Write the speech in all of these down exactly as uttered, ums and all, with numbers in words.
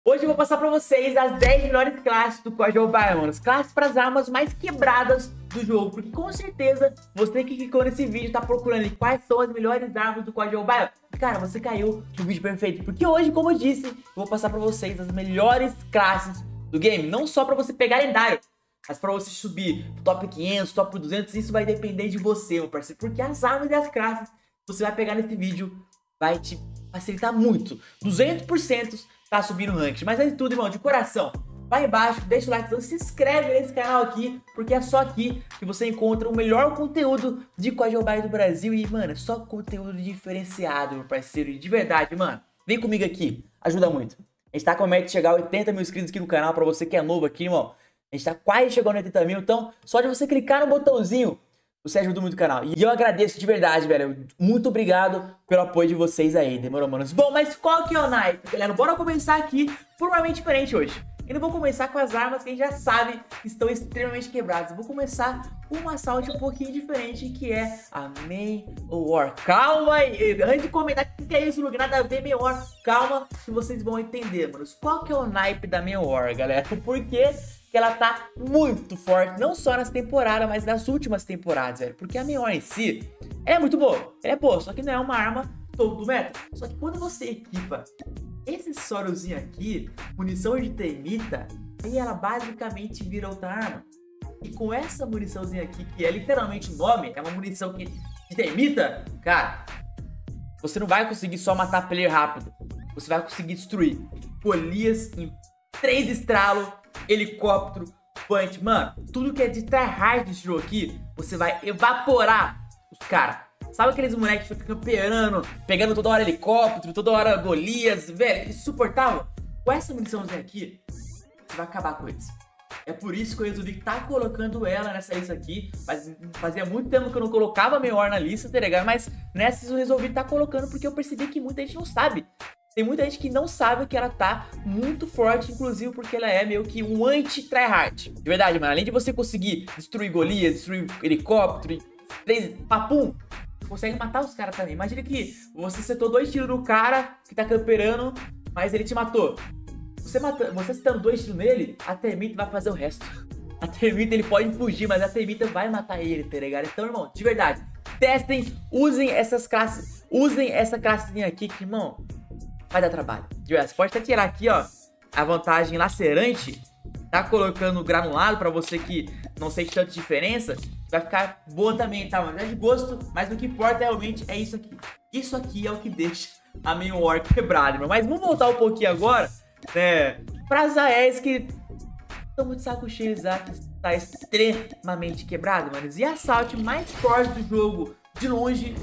Hoje eu vou passar pra vocês as dez melhores classes do Código Mobile, mano. As classes para as armas mais quebradas do jogo. Porque com certeza você que clicou nesse vídeo tá procurando ali quais são as melhores armas do Código Mobile. Cara, você caiu no vídeo perfeito. Porque hoje, como eu disse, eu vou passar pra vocês as melhores classes do game. Não só pra você pegar lendário, mas pra você subir pro top quinhentos, top duzentos. Isso vai depender de você, meu parceiro. Porque as armas e as classes que você vai pegar nesse vídeo vai te facilitar muito. duzentos por cento tá subindo o ranking. Mas antes de tudo, irmão, de coração, vai embaixo, deixa o like, se inscreve nesse canal aqui, porque é só aqui que você encontra o melhor conteúdo de Código Mobile do Brasil. E, mano, é só conteúdo diferenciado, meu parceiro. E de verdade, mano, vem comigo aqui, ajuda muito. A gente tá com a meta de chegar a oitenta mil inscritos aqui no canal, pra você que é novo aqui, irmão. A gente tá quase chegando a oitenta mil, então só de você clicar no botãozinho, você ajuda muito o canal. E eu agradeço de verdade, velho. Muito obrigado pelo apoio de vocês aí. Demorou, manos? Bom, mas qual que é o naipe, galera? Bora começar aqui por uma mente diferente hoje. Eu não vou começar com as armas que a gente já sabe que estão extremamente quebradas. Eu vou começar com uma assalto um pouquinho diferente, que é a Main War. Calma aí. Antes de comentar o que é isso, nada a ver, Main War. Calma que vocês vão entender, manos. Qual que é o naipe da Main War, galera? Por quê? Que ela tá muito forte, não só nessa temporada, mas nas últimas temporadas, velho. Porque a Main War em si, ela é muito boa, ela é boa, só que não é uma arma todo do meta. Só que quando você equipa esse acessóriozinho aqui, munição de termita, aí ela basicamente vira outra arma. E com essa muniçãozinha aqui, que é literalmente o nome, é uma munição que de termita, cara, você não vai conseguir só matar player rápido. Você vai conseguir destruir Golias em três estralos, helicóptero, punch, mano, tudo que é de tryhard desse jogo aqui, você vai evaporar os caras. Sabe aqueles moleques que ficam campeando, pegando toda hora helicóptero, toda hora Golias, velho, insuportável? Com essa muniçãozinha aqui, você vai acabar com eles. É por isso que eu resolvi estar tá colocando ela nessa lista aqui. Mas fazia muito tempo que eu não colocava a Main War na lista, tá ligado? Mas nessa eu resolvi estar tá colocando porque eu percebi que muita gente não sabe. Tem muita gente que não sabe que ela tá muito forte, inclusive porque ela é meio que um anti-tryhard. De verdade, mano, além de você conseguir destruir Golias, destruir helicóptero, três papum, você consegue matar os caras também. Imagina que você acertou dois tiros no cara que tá camperando, mas ele te matou. Você, mata, você acertando dois tiros nele, a termita vai fazer o resto. A termita ele pode fugir, mas a termita vai matar ele, tá ligado? Então, irmão, de verdade, testem, usem essas classes, usem essa classezinha aqui que, irmão, vai dar trabalho. Você pode até tirar aqui, ó, a vantagem lacerante, tá colocando granulado pra você que não sente tanta diferença, vai ficar boa também, tá, mano? É de gosto, mas o que importa realmente é isso aqui. Isso aqui é o que deixa a Main War quebrada, irmão. Mas vamos voltar um pouquinho agora, né, pra Zaez, que estão muito saco cheio, que tá extremamente quebrado, mano. E a assalto mais forte do jogo, de longe,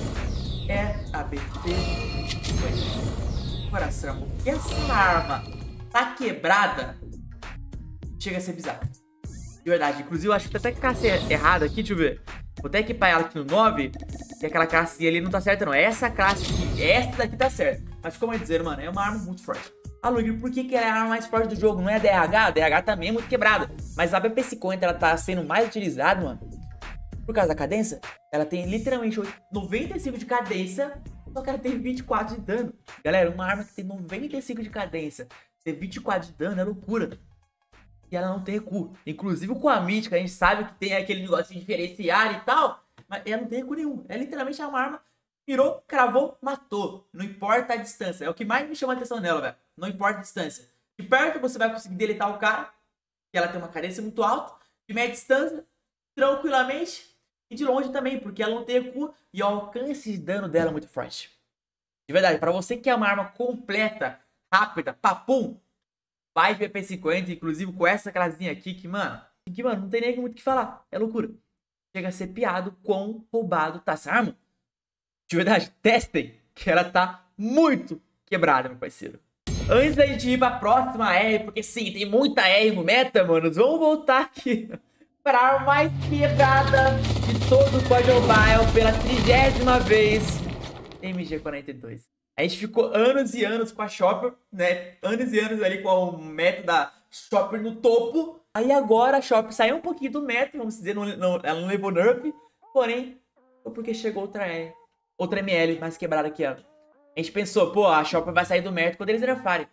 é a B T coração, porque essa arma tá quebrada, chega a ser bizarro. De verdade, inclusive eu acho que até que classe errada aqui, deixa eu ver. Vou até equipar ela aqui no nove, que aquela classe ali não tá certa não. Essa classe aqui, essa daqui tá certa. Mas como eu dizer, mano, é uma arma muito forte. Ah, Luigi, por que que ela é a arma mais forte do jogo? Não é a D R H? A D R H também é muito quebrada. Mas a B P cinquenta, ela tá sendo mais utilizada, mano, por causa da cadência. Ela tem literalmente noventa e cinco de cadência, só que ela tem vinte e quatro de dano. Galera, uma arma que tem noventa e cinco de cadência, ter vinte e quatro de dano é loucura. E ela não tem recuo. Inclusive com a mítica, a gente sabe que tem aquele negócio de diferenciar e tal, mas ela não tem recuo nenhum. É literalmente uma arma, mirou, cravou, matou. Não importa a distância. É o que mais me chama a atenção nela, velho. Não importa a distância. De perto você vai conseguir deletar o cara, que ela tem uma cadência muito alta. De média distância, tranquilamente. E de longe também, porque ela não tem recuo e o alcance de dano dela é muito forte. De verdade, pra você que é uma arma completa, rápida, papum, vai de B P cinquenta, inclusive com essa clasinha aqui, que, mano, que, mano, não tem nem muito o que falar. É loucura. Chega a ser piado quão roubado tá essa arma. De verdade, testem, que ela tá muito quebrada, meu parceiro. Antes da gente ir pra próxima R, porque sim, tem muita R no meta, manos, vamos voltar aqui para a arma mais quebrada de todo o Código Mobile pela trigésima vez, M G quarenta e dois. A gente ficou anos e anos com a Chopper, né? Anos e anos ali com o meta da Chopper no topo. Aí agora a Chopper saiu um pouquinho do meta, vamos dizer, não, não, ela não levou nerf, porém, foi porque chegou outra R, outra M L mais quebrada que ela. A gente pensou, pô, a Chopper vai sair do meta quando eles nerfarem.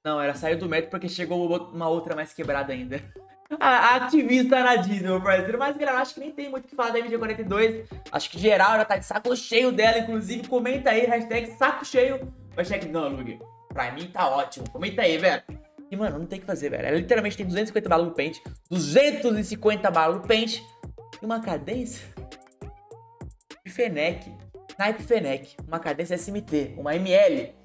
Não, era sair do método porque chegou uma outra mais quebrada ainda. A ativista na Disney, meu parceiro. Mas, galera, acho que nem tem muito o que falar da M G quarenta e dois. Acho que geral já tá de saco cheio dela. Inclusive, comenta aí, hashtag saco cheio. Hashtag não, Lug. Pra mim tá ótimo. Comenta aí, velho. E, mano, não tem o que fazer, velho. Ela literalmente tem duzentos e cinquenta balas no pente. duzentos e cinquenta balas no pente. E uma cadência de Fennec. Snipe Fennec. Uma cadência S M T. Uma M L.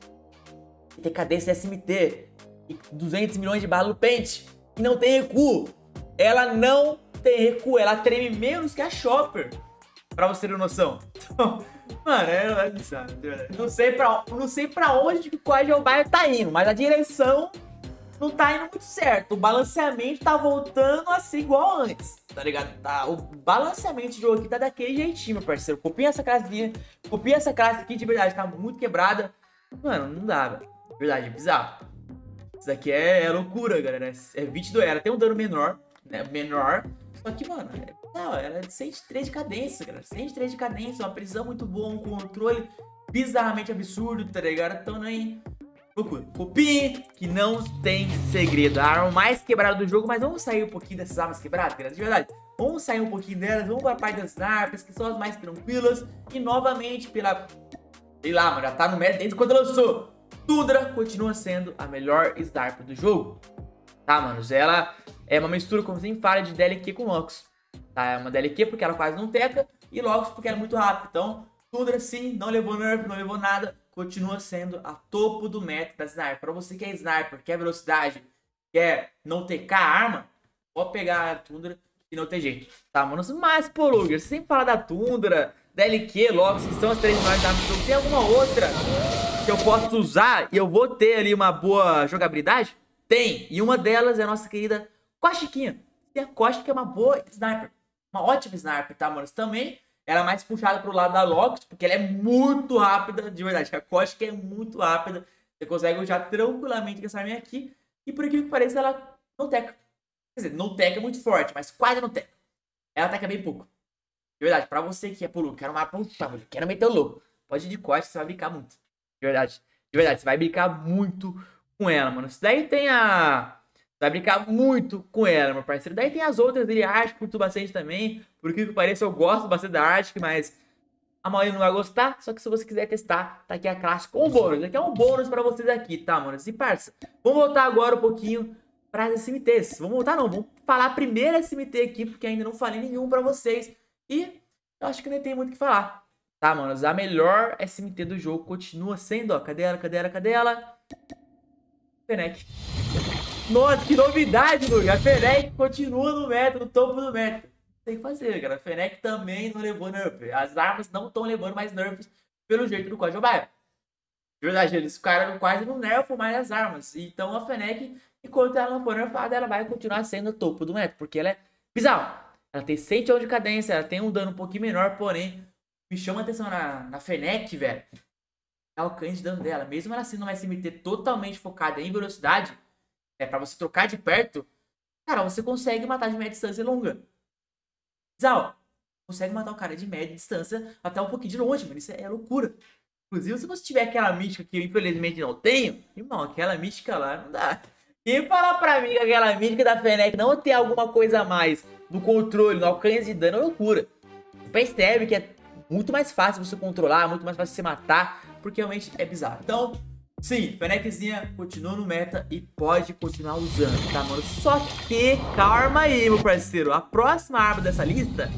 Que tem cadência S M T. E duzentos milhões de balas no pente. E não tem recuo. Ela não tem recuo. Ela treme menos que a Chopper. Pra você ter noção. Então, mano, é bizarro. Não sei pra, não sei pra onde que o Quad Mobile tá indo. Mas a direção não tá indo muito certo. O balanceamento tá voltando a ser igual antes. Tá ligado? Tá, o balanceamento de jogo aqui tá daquele jeitinho, meu parceiro. Copia essa classe. Copia essa classe aqui, de verdade. Tá muito quebrada. Mano, não dá, velho. Verdade, é bizarro. Isso daqui é, é loucura, galera. É vinte e dois. Ela tem um dano menor, né? Menor. Só que, mano, é, não, ela é cento e três de cadência, galera. cento e três de cadência, uma precisão muito boa, um controle bizarramente absurdo, tá ligado? Então, nem... loucura. Copie, que não tem segredo. A arma mais quebrada do jogo, mas vamos sair um pouquinho dessas armas quebradas, galera. De verdade. Vamos sair um pouquinho delas, vamos pra parte das snipers, que são as mais tranquilas. E, novamente, pela... sei lá, mano, já tá no médio desde quando lançou. Tundra continua sendo a melhor sniper do jogo. Tá, manos? Ela é uma mistura, como sempre fala, de D L Q com Lox. Tá? É uma D L Q porque ela quase não teca. E Lox porque ela é muito rápida. Então, Tundra sim, não levou nerf, não levou nada. Continua sendo a topo do meta da sniper. Pra você que é sniper, quer velocidade, quer não tecar a arma, pode pegar a Tundra e não tem jeito. Tá, manos? Mas, pô, Luger, você sempre fala da Tundra, D L Q, Lox, que são as três melhores armas do jogo. Tem alguma outra que eu posso usar e eu vou ter ali uma boa jogabilidade? Tem. E uma delas é a nossa querida Koshkinha. E a Koshik é uma boa sniper. Uma ótima sniper, tá, manos? Também ela é mais puxada pro lado da Lox, porque ela é muito rápida, de verdade. A Koshik é muito rápida. Você consegue usar tranquilamente com essa arminha aqui. E por aquilo que pareça, ela não teca. Quer dizer, não teca muito forte, mas quase não teca. Ela teca bem pouco. De verdade, pra você que é polo, quero uma puta, quero meter o louco. Pode ir de corte, você vai brincar muito. De verdade. De verdade, você vai brincar muito com ela, mano. Isso daí tem a... Você vai brincar muito com ela, meu parceiro. Daí tem as outras dele, Arctic, curto bastante também. Por que que pareça, eu gosto bastante da Arctic, mas a maioria não vai gostar. Só que se você quiser testar, tá aqui a classe com um bônus. Aqui é um bônus pra vocês aqui, tá, mano? E parça, vamos voltar agora um pouquinho para as S M Ts. Vamos voltar não, vamos falar a primeira S M T aqui, porque ainda não falei nenhum pra vocês. E eu acho que nem tem muito o que falar. Tá, manos, a melhor S M T do jogo continua sendo, ó, cadê ela, cadê ela, cadê ela? Fennec. Nossa, que novidade, Luga. A Fennec continua no meta, no topo do meta. Tem que fazer, cara. A Fennec também não levou nerf. As armas não estão levando mais nerfs pelo jeito do Quad Mobile. De verdade, eles ficaram quase não nerfam mais as armas. Então a Fennec, enquanto ela não for nerfada, ela vai continuar sendo o topo do meta, porque ela é bizarro. Ela tem cento e um de cadência, ela tem um dano um pouquinho menor, porém, me chama a atenção na, na Fennec, velho. É o alcance de dano dela. Mesmo ela sendo uma S M T totalmente focada em velocidade, é pra você trocar de perto, cara, você consegue matar de média distância e longa. Bizarro. Consegue matar o cara de média distância até um pouquinho de longe, mano. Isso é loucura. Inclusive, se você tiver aquela mística que eu infelizmente não tenho, irmão, aquela mística lá não dá. Quem falar pra mim que aquela mística da Fennec não tem alguma coisa a mais no controle, no alcance de dano, é loucura. Você percebe que é muito mais fácil você controlar, muito mais fácil você matar, porque realmente é bizarro. Então, sim, Fenneczinha continua no meta e pode continuar usando, tá, mano? Só que, calma aí, meu parceiro. A próxima arma dessa lista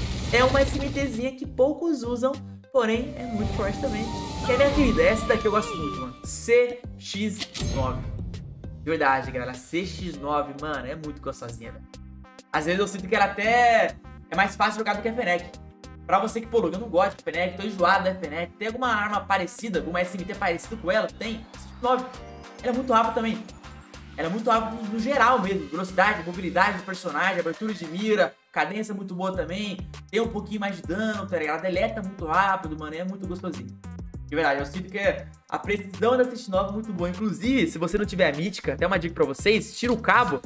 é uma SMTzinha que poucos usam, porém é muito forte também. Que é a minha querida, essa daqui eu gosto muito, mano. C X nove. De verdade, galera, C X nove, mano, é muito gostosinha, velho. Às vezes eu sinto que ela até é mais fácil jogar do que a Fennec. Pra você que, pô, eu não gosto de Fennec, tô enjoado da Fennec. Tem alguma arma parecida, alguma S M T parecida com ela? Tem. C X nove. Ela é muito rápida também. Ela é muito rápida no geral mesmo. Velocidade, mobilidade do personagem, abertura de mira, cadência muito boa também. Tem um pouquinho mais de dano, tá ligado? Ela deleta muito rápido, mano. É muito gostosinho. De verdade, eu sinto que a precisão da C X nove é muito boa. Inclusive, se você não tiver a mítica, até uma dica pra vocês, tira o cabo,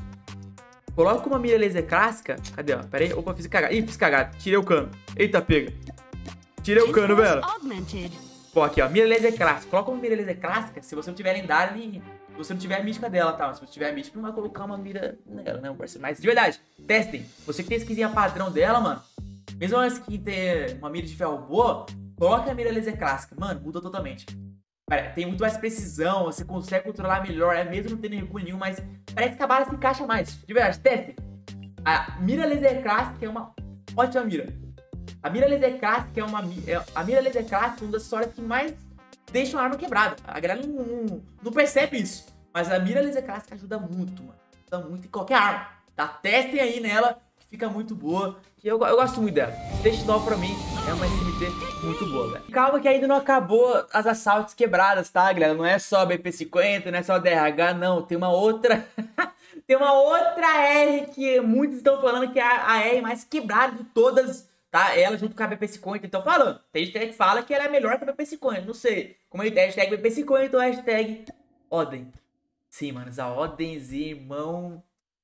coloca uma mira laser clássica. Cadê, ó? Pera aí. Opa, fiz cagada. Ih, fiz cagada. Tirei o cano. Eita, pega. Tirei o cano, velho. Pô, aqui, ó. Mira laser clássica. Coloca uma mira laser clássica. Se você não tiver lendário, nem, Se você não tiver a mística dela, tá? Mas se você tiver a mística, não vai colocar uma mira nela, né, parceiro? Mas de verdade, testem. Você que tem a skinzinha padrão dela, mano. Mesmo uma skin ter uma mira de ferro boa, coloca a mira laser clássica. Mano, muda totalmente. Cara, tem muito mais precisão, você consegue controlar melhor, é mesmo não tendo recuo nenhum, mas parece que a bala se encaixa mais. De verdade, testem. A mira laser clássica é uma ótima mira. A mira laser clássica é uma... É, a mira laser clássica é uma das histórias que mais deixam a arma quebrada. A galera não, não, não percebe isso. Mas a mira laser clássica ajuda muito, mano. Ajuda muito em qualquer arma. Tá? Testem aí nela, que fica muito boa. Que eu, eu gosto muito dela. Stage nove pra mim é uma S M T muito boa, velho. Calma que ainda não acabou as assaltos quebradas, tá, galera? Não é só B P cinquenta, não é só D R H, não. Tem uma outra... Tem uma outra R que muitos estão falando que é a R mais quebrada de todas, tá? Ela junto com a B P cinquenta, então falando. Tem gente que fala que ela é melhor que a B P cinquenta, não sei. Como é hashtag B P cinquenta ou hashtag Oden. Sim, manos, a Odenzinha, irmão.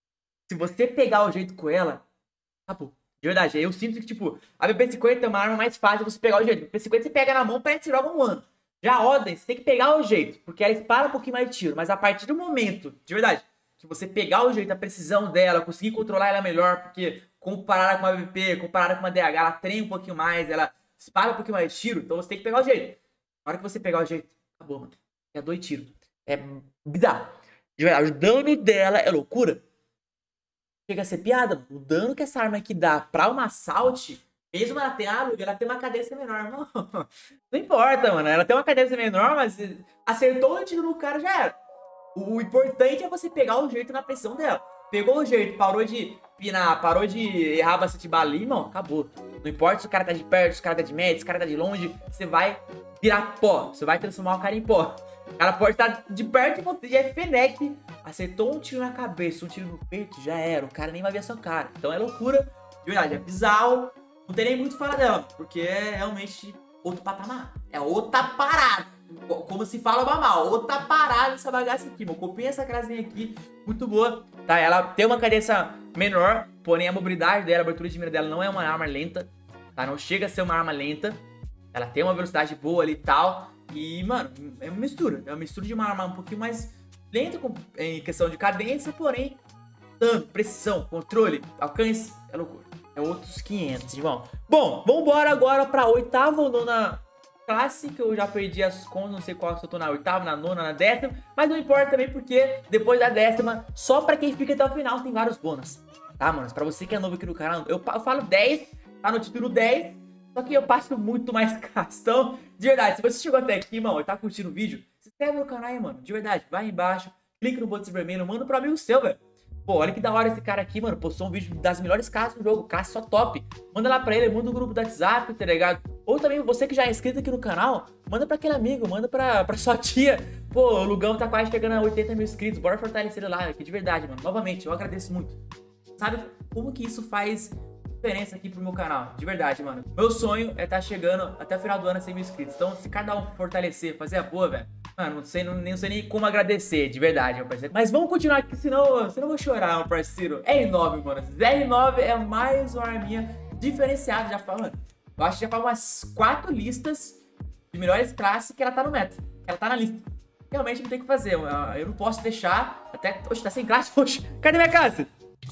Se você pegar o jeito com ela, acabou. De verdade, eu sinto que, tipo, a B P cinquenta é uma arma mais fácil de você pegar o jeito. A B P cinquenta você pega na mão, parece que joga um ano. Já a Oden, você tem que pegar o jeito, porque ela espara um pouquinho mais de tiro. Mas a partir do momento, de verdade, que você pegar o jeito, a precisão dela, conseguir controlar ela melhor, porque comparada com uma B P, comparada com uma D H, ela treina um pouquinho mais, ela espalha um pouquinho mais de tiro, então você tem que pegar o jeito. Na hora que você pegar o jeito, acabou, mano. É dois tiros. É bizarro. De verdade, o dano dela é loucura. Chega a ser piada, mano. O dano que essa arma aqui dá pra uma assault, mesmo ela tem, ah, ela tem uma cadência menor. Não, não importa, mano. Ela tem uma cadência menor, mas acertou o tiro no cara, já era. O importante é você pegar o jeito na pressão dela. Pegou o jeito, parou de pinar, parou de errar bastante bala ali, irmão, acabou. Não importa se o cara tá de perto, se o cara tá de médio, se o cara tá de longe, você vai virar pó. Você vai transformar o cara em pó. O cara pode estar de perto e você já é Fennec. Acertou um tiro na cabeça, um tiro no peito, já era. O cara nem vai ver a sua cara. Então é loucura, de verdade, é bizarro. Não tem nem muito o que falar dela, porque é realmente outro patamar. É outra parada. Como se fala mal, outra parada essa bagaça aqui, mano. Copiei essa crasinha aqui, muito boa, tá? Ela tem uma cadência menor, porém a mobilidade dela, a abertura de mira dela não é uma arma lenta, tá? Não chega a ser uma arma lenta. Ela tem uma velocidade boa ali e tal. E, mano, é uma mistura. É uma mistura de uma arma um pouquinho mais lenta com, em questão de cadência, porém, dano, precisão, controle, alcance, é loucura. É outros quinhentos, irmão. Bom, vambora agora pra oitava ou nona classe, que eu já perdi as contas, não sei qual se eu tô na oitava, na nona, na décima, mas não importa também porque depois da décima, só pra quem fica até o final tem vários bônus, tá, mano? Pra você que é novo aqui no canal, eu, eu falo dez, tá no título dez, só que eu passo muito mais castão. De verdade, se você chegou até aqui, mano, e tá curtindo o vídeo, se inscreve no canal aí, mano, de verdade, vai aí embaixo, clica no botão vermelho, manda pro amigo seu, velho. Pô, olha que da hora esse cara aqui, mano, postou um vídeo das melhores classes do jogo, classe só top. Manda lá pra ele, manda no grupo do WhatsApp, tá ligado? Ou também, você que já é inscrito aqui no canal, manda pra aquele amigo, manda pra, pra sua tia. Pô, o Lugão tá quase chegando a oitenta mil inscritos, bora fortalecer ele lá, aqui de verdade, mano. Novamente, eu agradeço muito. Sabe como que isso faz diferença aqui pro meu canal? De verdade, mano. Meu sonho é estar chegando até o final do ano a cem mil inscritos. Então, se cada um fortalecer, fazer a boa, velho, mano, não sei, não, não sei nem como agradecer, de verdade, meu parceiro. Mas vamos continuar aqui, senão, senão eu vou chorar, meu parceiro. R nove, mano. R nove é mais uma arminha diferenciada, já falando. Eu acho que já faz umas quatro listas de melhores classes que ela tá no meta. Que ela tá na lista. Realmente não tem o que fazer. Eu, eu não posso deixar. Até. Oxe, tá sem classe? Oxe, cadê minha classe?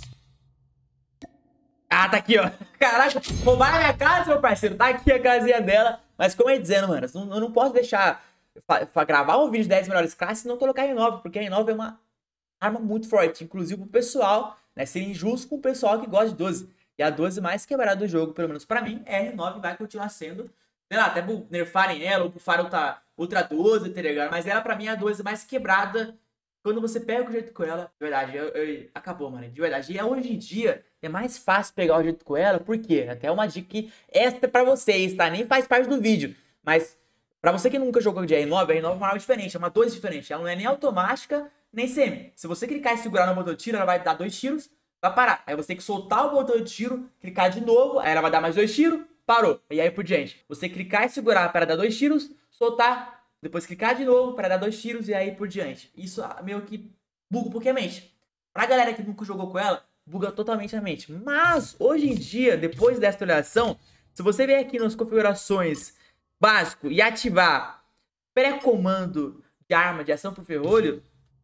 Ah, tá aqui, ó. Caraca, roubaram a minha classe, meu parceiro. Tá aqui a casinha dela. Mas como eu ia dizendo, mano, eu não posso deixar pra gravar um vídeo de dez melhores classes e não colocar R nove, porque a R nove é uma arma muito forte, inclusive pro pessoal, né, ser injusto com o pessoal que gosta de doze. E a doze mais quebrada do jogo, pelo menos pra mim, é R nove, vai continuar sendo, sei lá, até nerfarem ela, ou bufarem outra, outra doze, tá ligado? Mas ela pra mim é a doze mais quebrada. Quando você pega o jeito com ela, de verdade, eu, eu, acabou, mano, de verdade. E hoje em dia é mais fácil pegar o jeito com ela, por quê? Até uma dica que extra pra vocês, tá? Nem faz parte do vídeo, mas pra você que nunca jogou de R nove, a R nove é uma arma diferente, é uma doze diferente. Ela não é nem automática, nem semi. Se você clicar e segurar no botão de tiro, ela vai dar dois tiros, vai parar. Aí você tem que soltar o botão de tiro, clicar de novo, aí ela vai dar mais dois tiros, parou. E aí por diante. Você clicar e segurar para dar dois tiros, soltar, depois clicar de novo para dar dois tiros e aí por diante. Isso meio que buga um pouquinho a mente. Pra galera que nunca jogou com ela, buga totalmente a mente. Mas hoje em dia, depois dessa atualização, se você vier aqui nas configurações básico e ativar pré-comando de arma de ação pro ferrolho,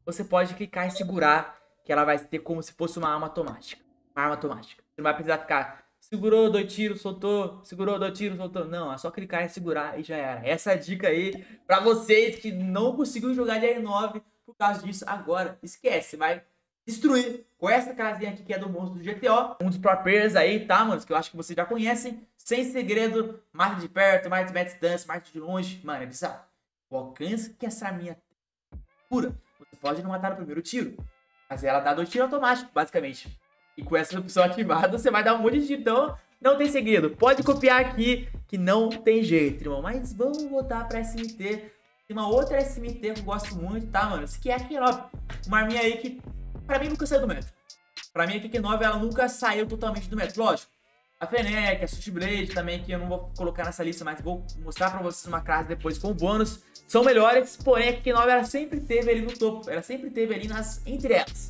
você pode clicar e segurar, que ela vai ter como se fosse uma arma automática. Uma arma automática. Você não vai precisar ficar, segurou, dois tiros, soltou, segurou, dois tiros, soltou. Não, é só clicar e segurar e já era. Essa é a dica aí pra vocês que não conseguiram jogar de R nove por causa disso agora. Esquece, vai destruir com essa casinha aqui que é do monstro do G T O. Um dos pro players aí, tá, mano? Que eu acho que vocês já conhecem. Sem segredo, mata de perto, mata de média distância, mata de longe. Mano, é bizarro. O alcance que essa arminha pura, você pode não matar no primeiro tiro, mas ela dá dois tiros automáticos, basicamente. E com essa opção ativada, você vai dar um monte de tiro. Então, não tem segredo. Pode copiar aqui, que não tem jeito, irmão. Mas vamos voltar pra S M T. Tem uma outra S M T que eu gosto muito, tá, mano? Esse aqui é a Q nove. Uma arminha aí que, pra mim, nunca saiu do metro. Pra mim, a Q nove, ela nunca saiu totalmente do metro. Lógico, a Fennec, a Switchblade também, que eu não vou colocar nessa lista, mas vou mostrar pra vocês uma classe depois com bônus. São melhores, porém, a Q nove, ela sempre teve ali no topo. Ela sempre teve ali nas, entre elas.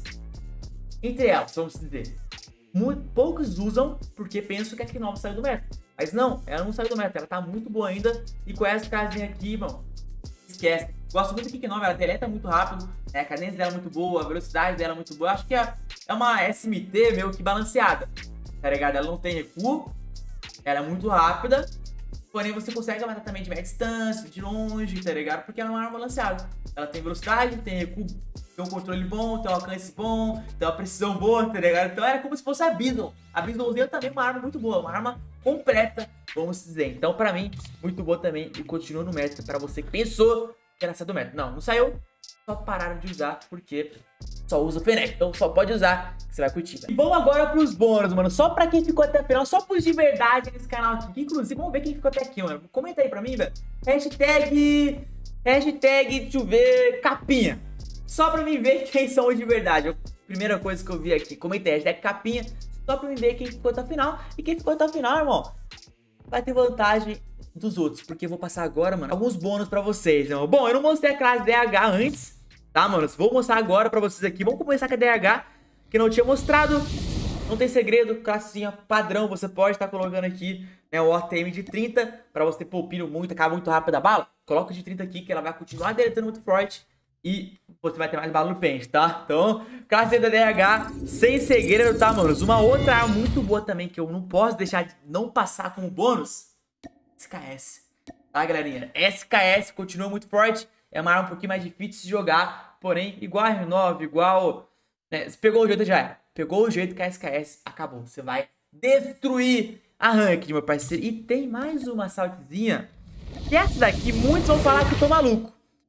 Entre elas, vamos dizer. Muito, poucos usam porque pensam que a Q nove saiu do metro. Mas não, ela não saiu do metro. Ela tá muito boa ainda. E com essa casinha aqui, irmão, esquece. Gosto muito da Q nove, ela deleta muito rápido. É, a cadência dela é muito boa, a velocidade dela é muito boa. Acho que é, é uma S M T meio que balanceada. Tá ligado? Ela não tem recuo. Ela é muito rápida. Porém, você consegue matar também de média distância, de longe, tá ligado? Porque ela é uma arma balanceada. Ela tem velocidade, tem recuo, tem um controle bom, tem um alcance bom, tem uma precisão boa, tá ligado? Então era como se fosse a Bison. A Bisonzinha também é uma arma muito boa, uma arma completa, vamos dizer. Então, pra mim, muito boa também e continua no método. Pra você que pensou que era sair do método. Não, não saiu. Só pararam de usar porque só usa o Fennec. Então só pode usar que você vai curtir. Véio. E vamos agora pros bônus, mano. Só pra quem ficou até o final, só pros de verdade nesse canal aqui. Inclusive, vamos ver quem ficou até aqui, mano. Comenta aí pra mim, velho. Hashtag... Hashtag, deixa eu ver, capinha. Só pra mim ver quem são os de verdade. Primeira coisa que eu vi aqui. Comenta aí, hashtag capinha. Só pra mim ver quem ficou até o final. E quem ficou até o final, irmão, vai ter vantagem dos outros. Porque eu vou passar agora, mano, alguns bônus pra vocês, irmão. Bom, eu não mostrei a classe D H antes, tá, mano? Vou mostrar agora pra vocês aqui. Vamos começar com a D H, que não tinha mostrado. Não tem segredo, classinha padrão. Você pode estar colocando aqui, né, o O T M de trinta, pra você poupar muito, acaba muito rápido a bala. Coloca de trinta aqui, que ela vai continuar deletando muito forte. E você vai ter mais bala no pente, tá? Então, classe da D H, sem segredo, tá, manos? Uma outra arma muito boa também, que eu não posso deixar de não passar como bônus, S K S. Tá, galerinha? S K S continua muito forte. É uma arma um pouquinho mais difícil de jogar. Porém, igual a R nove, igual... Né? Se pegou o jeito, já era. Pegou o jeito que a S K S acabou. Você vai destruir a ranked, meu parceiro. E tem mais uma saltezinha. E essa daqui, muitos vão falar que eu tô maluco.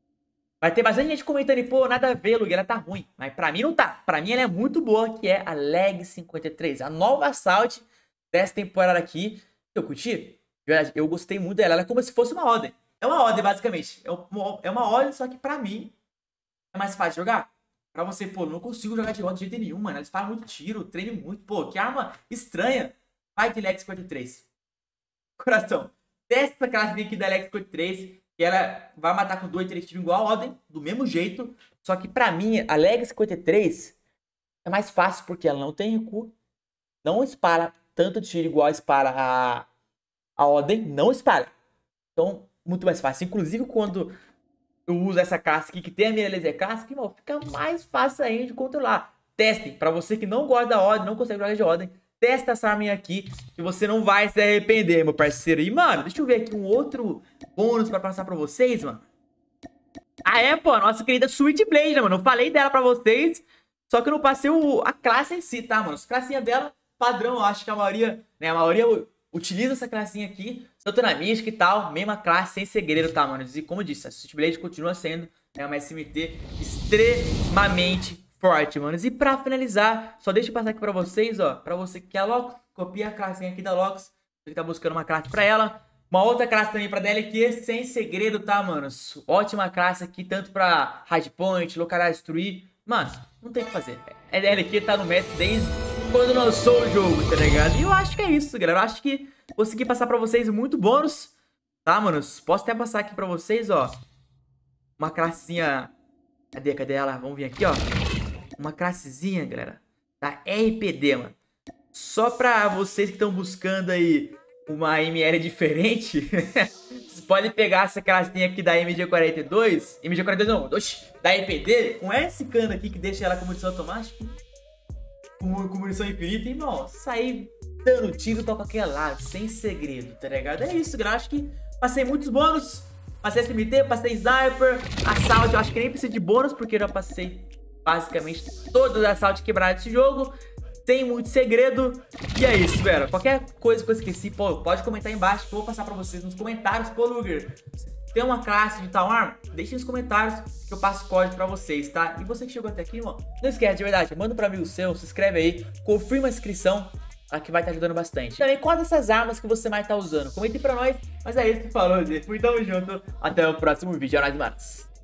Vai ter bastante gente comentando, pô, nada a ver, Lug, ela tá ruim. Mas pra mim não tá. Pra mim ela é muito boa, que é a Leg cinquenta e três. A nova Assault dessa temporada aqui. Eu curti? De verdade, eu gostei muito dela. Ela é como se fosse uma Oden. É uma Oden, basicamente. É uma Oden, só que pra mim é mais fácil de jogar. Pra você, pô, não consigo jogar de Oden de jeito nenhum, mano. Eles fazem muito tiro, treinam muito. Pô, que arma estranha. Vai de Leg cinquenta e três. Coração. Testa essa classe aqui da Leg cinquenta e três. Que ela vai matar com dois, três tiros igual a Oden, do mesmo jeito. Só que pra mim, a Leg cinquenta e três é mais fácil porque ela não tem recuo. Não espalha tanto tiro igual espalha a, a Oden. Não espalha. Então, muito mais fácil. Inclusive, quando eu uso essa classe aqui, que tem a minha laser classe, irmão, fica mais fácil ainda de controlar. Testem. Pra você que não gosta da Oden, não consegue jogar de Oden, testa essa arminha aqui, que você não vai se arrepender, meu parceiro. E, mano, deixa eu ver aqui um outro bônus pra passar pra vocês, mano. Ah, é, pô, a nossa querida Switchblade, né, mano? Eu falei dela pra vocês, só que eu não passei o, a classe em si, tá, mano? A classinha dela, padrão, eu acho que a maioria, né, a maioria utiliza essa classinha aqui, tanto na mística e tal, mesma classe, sem segredo, tá, mano? E como eu disse, a Switchblade continua sendo, né, uma S M T extremamente forte, manos. E pra finalizar, só deixa eu passar aqui pra vocês, ó. Pra você que quer a Lox, copia a classinha aqui da Lox. Você que tá buscando uma classe pra ela. Uma outra classe também pra D L Q, sem segredo, tá, manos? Ótima classe aqui, tanto pra hardpoint, localizar, destruir. Mano, não tem o que fazer. A D L Q tá no método desde quando lançou o jogo, tá ligado? E eu acho que é isso, galera. Eu acho que consegui passar pra vocês muito bônus, tá, manos? Posso até passar aqui pra vocês, ó. Uma classinha... Cadê, cadê ela? Vamos vir aqui, ó. Uma classezinha, galera, da R P D, mano. Só pra vocês que estão buscando aí uma M L diferente, vocês podem pegar essa classinha aqui da M G quarenta e dois, M G quarenta e dois não, oxi, da E P D, com esse cano aqui que deixa ela com munição automática, com, com munição infinita, e, irmão, sair dando tiro pra qualquer lado, sem segredo, tá ligado? É isso, galera, acho que passei muitos bônus, passei S M T, passei Sniper, Assault, eu acho que nem precisa de bônus, porque eu já passei basicamente todas as Assault quebradas desse jogo. Tem muito segredo. E é isso, galera. Qualquer coisa que eu esqueci, pô, pode comentar aí embaixo que eu vou passar pra vocês nos comentários. Pô, Luger, tem uma classe de tal arma? Deixe nos comentários que eu passo o código pra vocês, tá? E você que chegou até aqui, irmão, não esquece, de verdade, manda pra amigo seu, se inscreve aí, confirma a inscrição, tá? Que vai estar ajudando bastante. Também, quais dessas armas que você mais tá usando? Comente aí pra nós. Mas é isso, falou, gente. Tamo junto. Até o próximo vídeo. É nóis, manos.